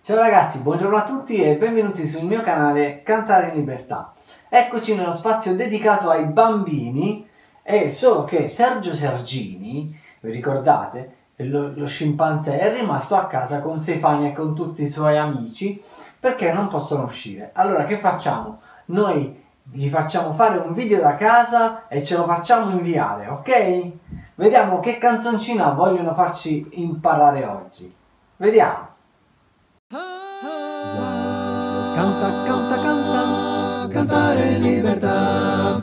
Ciao ragazzi, buongiorno a tutti e benvenuti sul mio canale Cantare in Libertà. Eccoci nello spazio dedicato ai bambini, e solo che Sergio Sergini, vi ricordate, lo scimpanzé, è rimasto a casa con Stefania e con tutti i suoi amici perché non possono uscire. Allora che facciamo? Noi gli facciamo fare un video da casa e ce lo facciamo inviare, ok? Vediamo che canzoncina vogliono farci imparare oggi. Vediamo. Canta, canta, canta, cantare in libertà.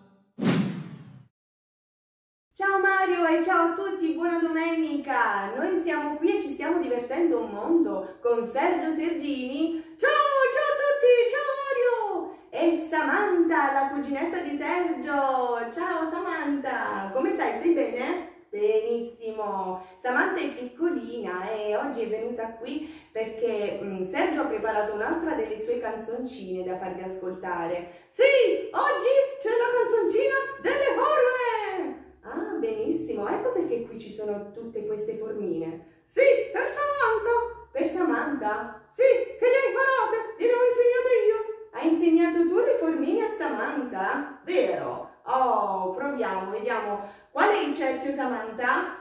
Ciao Mario e ciao a tutti, buona domenica! Noi siamo qui e ci stiamo divertendo un mondo con Sergio Sergini. Ciao a tutti, ciao Mario! E Samantha, la cuginetta di Sergio. Ciao Samantha, come stai? Stai bene? Benissimo! Samantha è piccolina e oggi è venuta qui perché Sergio ha preparato un'altra delle sue canzoncine da farvi ascoltare. Sì, oggi c'è la canzoncina delle forme! Ah, benissimo, ecco perché qui ci sono tutte queste formine. Sì, per Samantha! Per Samantha? Sì, che le hai imparate, gliele ho insegnate io. Hai insegnato tu le formine a Samantha? Vero? Oh, proviamo, vediamo. Qual è il cerchio, Samantha?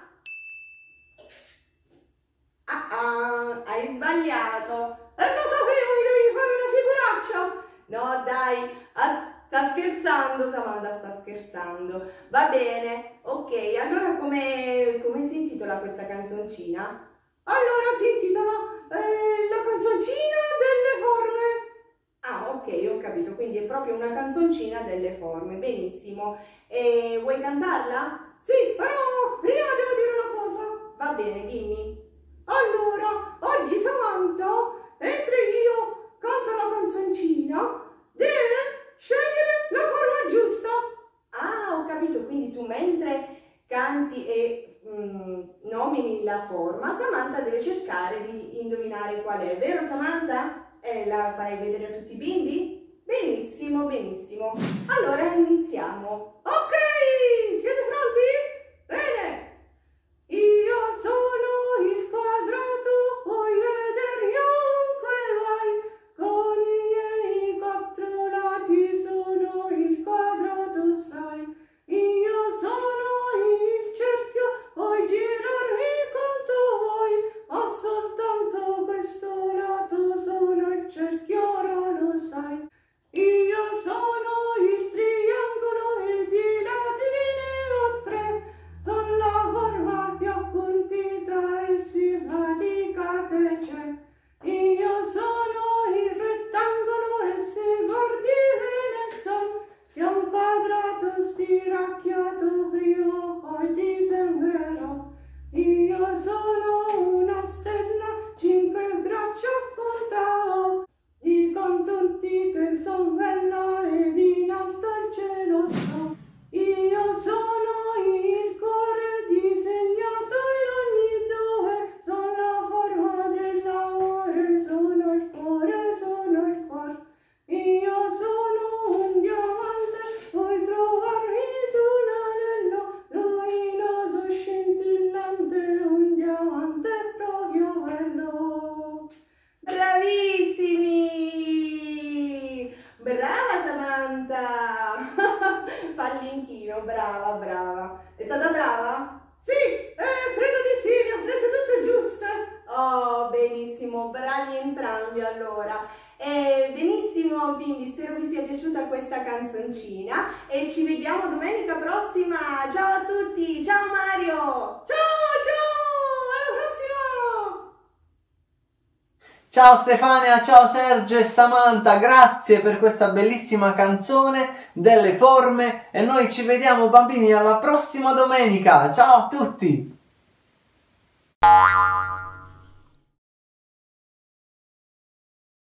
Hai sbagliato. Lo sapevo, mi dovevi fare una figuraccia. No, dai, sta scherzando, Samantha, sta scherzando. Va bene, ok, allora come si intitola questa canzoncina? Allora si intitola La canzoncina delle forme. Ah, ok, ho capito, quindi è proprio una canzoncina delle forme, benissimo. E vuoi cantarla? Sì, però prima devo dire una cosa. Va bene, dimmi. Allora, oggi Samantha, mentre io canto la canzoncina, deve scegliere la forma giusta. Ah, ho capito, quindi tu mentre canti e nomini la forma, Samantha deve cercare di indovinare qual è, vero Samantha? La farai vedere a tutti i bimbi? Benissimo, benissimo. Allora iniziamo. Ok, siete pronti? Bene. Io sono il quadrato, vuoi vedermi ovunque vai. Con i miei quattro lati sono il quadrato, sai. Io sono il cerchio, vuoi girarmi quanto vuoi. Ho soltanto questo lato, sono il cerchio, ora lo sai. Io sono il triangolo e di lati ne ho tre. Sono la forma più appuntita e simpatica che c'è. Io sono il rettangolo e se guardi bene sai che un quadrato stiracchiato prima o poi ti sembrerò. Io sono una stella, 5 braccia a punta ho. Dicono tutti che son bella ed in alto al cielo sto. Io sono il cuore disegnato in ogni dove. Sono la forma dell'amore, sono il cuore, sono il cuore. Io sono un diamante, puoi trovarmi su un anello luminoso, scintillante, un diamante proprio bello. Bravissimi! Brava Samantha! Fa il l'inchino, brava, brava. È stata brava? Sì, credo di sì, le ho prese tutte giuste. Oh, benissimo, bravi entrambi allora. Benissimo bimbi, spero vi sia piaciuta questa canzoncina e ci vediamo domenica prossima. Ciao a tutti, ciao Mario! Ciao, alla prossima! Ciao Stefania, ciao Sergio e Samantha, grazie per questa bellissima canzone delle forme e noi ci vediamo bambini alla prossima domenica. Ciao a tutti!